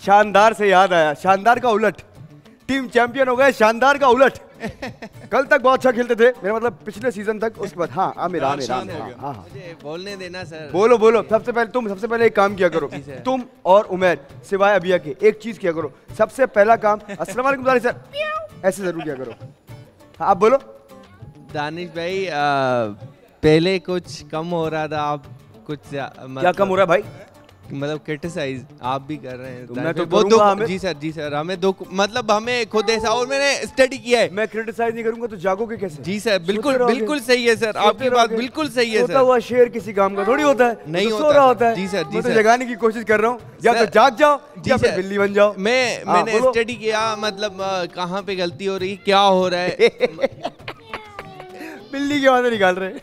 शानदार से याद आया, शानदार का उलट, टीम चैंपियन हो गए, शानदार का उलट। कल तक बहुत अच्छा खेलते थे, मेरा मतलब पिछले सीजन तक, उसके बाद हाँ आमिर आमिर हाँ मुझे बोलने देना सर। बोलो बोलो। सबसे पहले एक काम किया करो, तुम और उमैर सिवाय अबिया के एक चीज किया करो। सबसे पहला काम अस्सलाम वालेकुम दानिश सर ऐसे जरूर किया करो। हाँ आप बोलो। दानिश भाई पहले कुछ कम हो रहा था, आप कुछ क्या कम हो रहा है भाई? मतलब क्रिटिसाइज आप भी कर रहे हैं तो मैं तो करूंगा हमें। जी सर हमें दो मतलब हमें खुद ऐसा, और मैंने स्टडी किया है। मैं क्रिटिसाइज नहीं करूंगा तो जागोगे कैसे? जी सर बिल्कुल सही है सर, आपकी बात बिल्कुल सही है सर। सोता हुआ शेर किसी काम का थोड़ी होता है, नहीं सो रहा होता है। जी सर मैं तो जगाने की कोशिश कर रहा हूँ, या तो जाग जाओ या फिर बिल्ली बन जाओ। मैंने स्टडी किया, मतलब कहाँ पे गलती हो रही, क्या हो रहा है। बिल्ली की आवाज़ निकाल रहे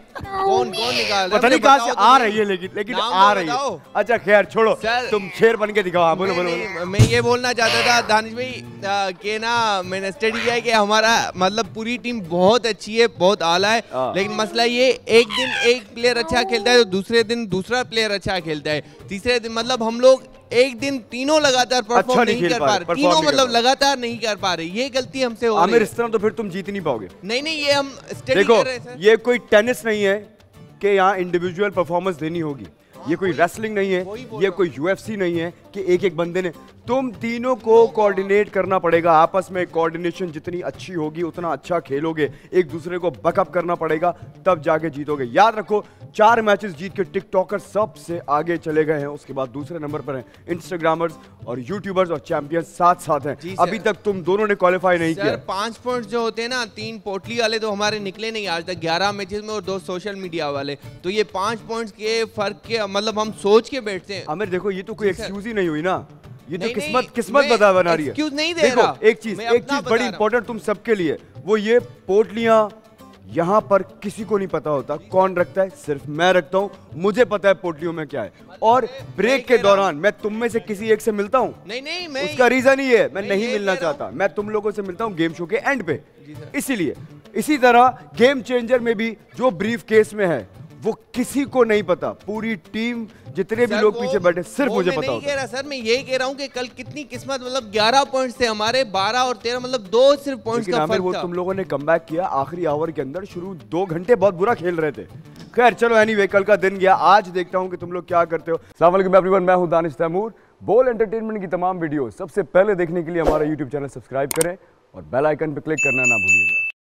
कौन निकाल रहा है? पता नहीं कहाँ से आ रही है, लेकिन आ रही है। अच्छा खैर छोड़ो, तुम शेर बन के दिखाओ। बोलो बोलो। मैं ये बोलना चाहता था दानिश भाई कि ना मैंने स्टडी किया है कि हमारा मतलब पूरी टीम बहुत अच्छी है, बहुत आला है, लेकिन मसला ये एक दिन एक प्लेयर अच्छा खेलता है तो दूसरे दिन दूसरा प्लेयर अच्छा खेलता है, तीसरे दिन मतलब हम लोग एक दिन तीनों लगातार परफॉर्म नहीं कर पा रहे, तीनों मतलब लगातार नहीं कर पा रहे, ये गलती हमसे हो रही है। इस तरह तो फिर तुम जीत नहीं पाओगे। नहीं ये हम स्टडी कर रहे हैं सर। ये कोई टेनिस नहीं है कि यहाँ इंडिविजुअल परफॉर्मेंस देनी होगी, ये कोई रेसलिंग नहीं है, ये कोई यूएफसी नहीं है कि एक एक बंदे ने, तुम तीनों को कोऑर्डिनेट करना पड़ेगा आपस में। कोऑर्डिनेशन जितनी अच्छी होगी उतना अच्छा खेलोगे, एक दूसरे को बैकअप करना पड़ेगा, तब जाके जीतोगे। याद रखो 4 मैचेस जीत के टिकटॉकर सबसे आगे चले गए हैं, उसके बाद दूसरे नंबर पर हैं इंस्टाग्रामर्स और यूट्यूबर्स और चैंपियन साथ हैं। अभी तक तुम दोनों ने क्वालिफाई नहीं किया। 5 पॉइंट्स जो होते हैं ना, 3 पोटली वाले तो हमारे निकले नहीं आज तक 11 मैचेस में, और 2 सोशल मीडिया वाले, तो ये 5 पॉइंट्स के फर्क के मतलब हम सोच के बैठते हैं। आमिर देखो ये तो कोई एक्सक्यूज ही नहीं हुई ना, ये तो किस्मत बना रही है। एक्सक्यूज नहीं दे रहा। एक चीज बड़ी इंपॉर्टेंट तुम सबके लिए, वो ये पोटलियां यहाँ पर किसी को नहीं पता होता कौन रखता है, सिर्फ मैं रखता हूँ, मुझे पता है पोटलियों में क्या है। और ब्रेक के दौरान मैं तुम में से किसी एक से मिलता हूँ, नहीं उसका रीजन ही है मैं नहीं मिलना चाहता, मैं तुम लोगों से मिलता हूँ गेम शो के एंड पे। इसीलिए इसी तरह गेम चेंजर में भी जो ब्रीफ केस में है वो किसी को नहीं पता, पूरी टीम जितने भी लोग पीछे बैठे सिर्फ मुझे पता होता है। सर मैं यही कह रहा हूँ कि कल कितनी किस्मत, मतलब 11 पॉइंट्स थे हमारे, 12 और 13 मतलब 2 सिर्फ पॉइंट्स का फर्क था। तुम लोगों ने कमबैक किया आखिरी ओवर के अंदर, शुरू 2 घंटे बहुत बुरा खेल रहे थे। खैर चलो एनीवे, कल का दिन गया, आज देखता हूँ कि तुम लोग क्या करते हो। अस्सलाम वालेकुम एवरीवन, मैं हूँ दानिश तैमूर। बोल एंटरटेनमेंट की तमाम वीडियो सबसे पहले देखने के लिए हमारा यूट्यूब चैनल सब्सक्राइब करें और बेल आइकन पर क्लिक करना ना भूलिएगा।